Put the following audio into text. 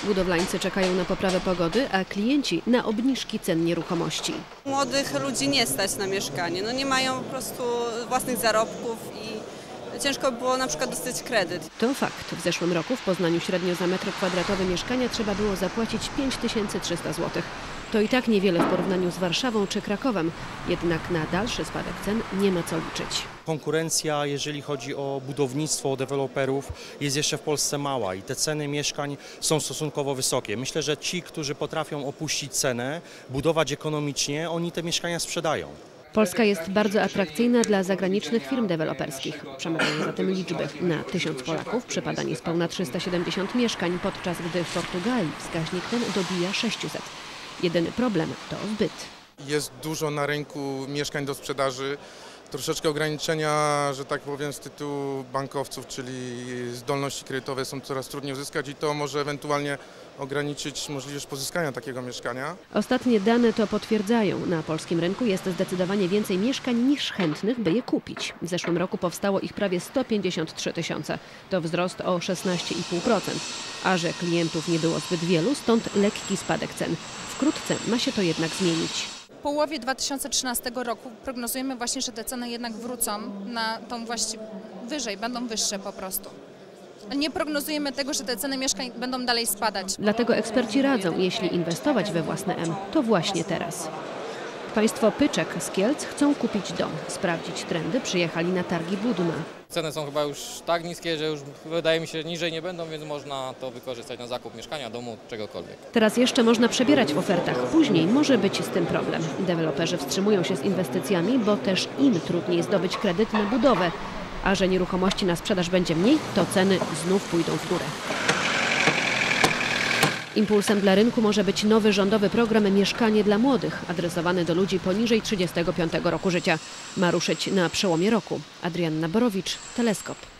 Budowlańcy czekają na poprawę pogody, a klienci na obniżki cen nieruchomości. Młodych ludzi nie stać na mieszkanie, nie mają po prostu własnych zarobków i ciężko było na przykład dostać kredyt. To fakt. W zeszłym roku w Poznaniu średnio za metr kwadratowy mieszkania trzeba było zapłacić 5300 zł. To i tak niewiele w porównaniu z Warszawą czy Krakowem, jednak na dalszy spadek cen nie ma co liczyć. Konkurencja, jeżeli chodzi o budownictwo, o deweloperów, jest jeszcze w Polsce mała i te ceny mieszkań są stosunkowo wysokie. Myślę, że ci, którzy potrafią opuścić cenę, budować ekonomicznie, oni te mieszkania sprzedają. Polska jest bardzo atrakcyjna dla zagranicznych firm deweloperskich. Przemawiają zatem liczby. Na 1000 Polaków przypada niespełna 370 mieszkań, podczas gdy w Portugalii wskaźnik ten dobija 600. Jedyny problem to zbyt. Jest dużo na rynku mieszkań do sprzedaży. Troszeczkę ograniczenia, że tak powiem, z tytułu bankowców, czyli zdolności kredytowe są coraz trudniej uzyskać i to może ewentualnie ograniczyć możliwość pozyskania takiego mieszkania. Ostatnie dane to potwierdzają. Na polskim rynku jest zdecydowanie więcej mieszkań niż chętnych, by je kupić. W zeszłym roku powstało ich prawie 153 000. To wzrost o 16,5%. A że klientów nie było zbyt wielu, stąd lekki spadek cen. Wkrótce ma się to jednak zmienić. W połowie 2013 roku prognozujemy właśnie, że te ceny jednak wrócą na tą właściwie wyżej, będą wyższe po prostu. Nie prognozujemy tego, że te ceny mieszkań będą dalej spadać. Dlatego eksperci radzą, jeśli inwestować we własne M, to właśnie teraz. Państwo Pyczek z Kielc chcą kupić dom. Sprawdzić trendy przyjechali na targi Budna. Ceny są chyba już tak niskie, że już wydaje mi się, że niżej nie będą, więc można to wykorzystać na zakup mieszkania, domu, czegokolwiek. Teraz jeszcze można przebierać w ofertach, później może być z tym problem. Deweloperzy wstrzymują się z inwestycjami, bo też im trudniej zdobyć kredyt na budowę. A że nieruchomości na sprzedaż będzie mniej, to ceny znów pójdą w górę. Impulsem dla rynku może być nowy rządowy program Mieszkanie dla młodych, adresowany do ludzi poniżej 35 roku życia. Ma ruszyć na przełomie roku. Adrianna Borowicz, Teleskop.